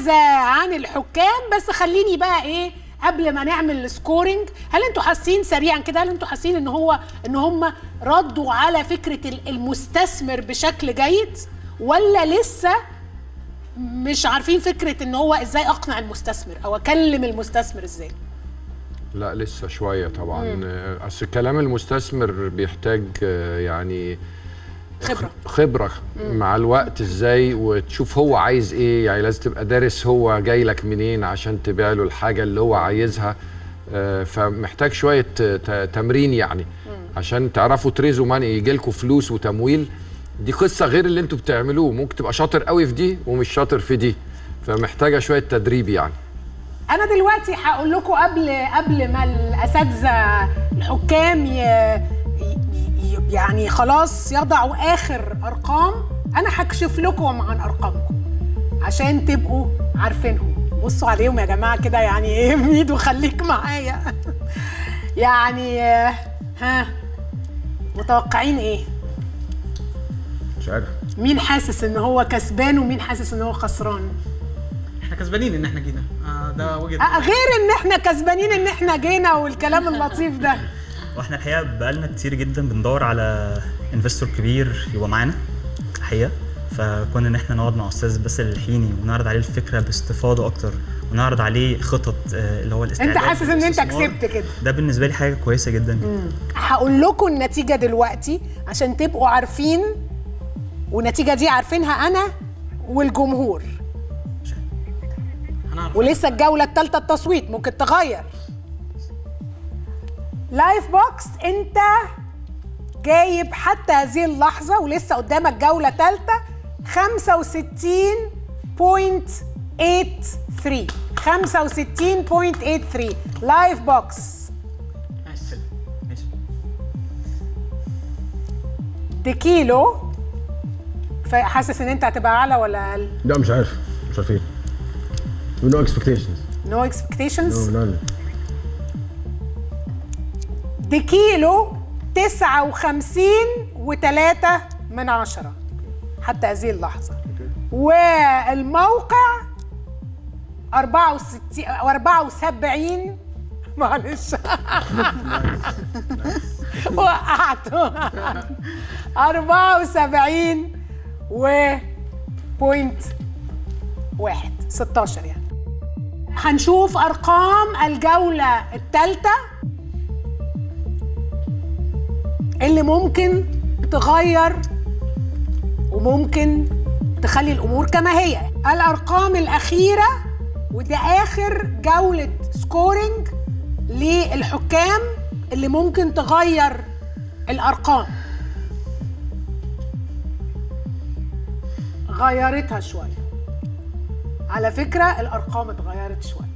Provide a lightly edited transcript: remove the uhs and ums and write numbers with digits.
نبذه عن الحكام، بس خليني بقى ايه قبل ما نعمل السكورينج، هل انتوا حاسين سريعا كده، هل انتوا حاسين ان هم ردوا على فكره المستثمر بشكل جيد، ولا لسه مش عارفين فكره ان هو ازاي اقنع المستثمر او اكلم المستثمر ازاي؟ لا لسه شويه طبعا. اصل كلام المستثمر بيحتاج يعني خبره مع الوقت ازاي، وتشوف هو عايز ايه. يعني لازم تبقى دارس هو جاي لك منين عشان تبيع له الحاجه اللي هو عايزها. فمحتاج شويه تمرين يعني عشان تعرفوا تريزوا ماني، يجي لكم فلوس وتمويل. دي قصه غير اللي انتوا بتعملوه، ممكن تبقى شاطر قوي في دي ومش شاطر في دي، فمحتاجه شويه تدريب يعني. انا دلوقتي هقول لكم قبل ما الاساتذه الحكام يعني خلاص يضعوا اخر ارقام، انا هكشف لكم عن ارقامكم عشان تبقوا عارفينهم. بصوا عليهم يا جماعه كده، يعني ايه ميدو خليك معايا. يعني ها متوقعين ايه؟ مش عارف مين حاسس ان هو كسبان ومين حاسس ان هو خسران؟ احنا كسبانين ان احنا جينا. ده وجهه غير ان احنا كسبانين ان احنا جينا والكلام اللطيف ده. واحنا الحقيقه بقالنا كتير جدا بندور على انفستور كبير يبقى معانا الحقيقه، فكنا ان احنا نقعد مع استاذ باسل الحيني ونعرض عليه الفكره باستفاضه اكتر، ونعرض عليه خطط اللي هو الاستعداد. انت حاسس ان انت كسبت كده؟ ده بالنسبه لي حاجه كويسه جدا. هقول لكم النتيجه دلوقتي عشان تبقوا عارفين، والنتيجه دي عارفينها انا والجمهور، ولسه الجوله الثالثه التصويت ممكن تغير. لايف بوكس انت جايب حتى هذه اللحظه ولسه قدامك جوله ثالثه 65.83. 65.83 لايف بوكس. ماشي. ديكيلو حاسس ان انت هتبقى اعلى ولا اقل؟ لا مش عارف، مش عارفين. No expectations. No expectations؟ No, none. ديكيلو 59.3 حتى هذه اللحظة. والموقع 74. معلش وقعته 74.1 16 يعني. هنشوف أرقام الجولة الثالثة اللي ممكن تغير وممكن تخلي الأمور كما هي. الأرقام الأخيرة، وده آخر جولة سكورينج للحكام اللي ممكن تغير الأرقام. غيرتها شوية على فكرة، الأرقام اتغيرت شوية.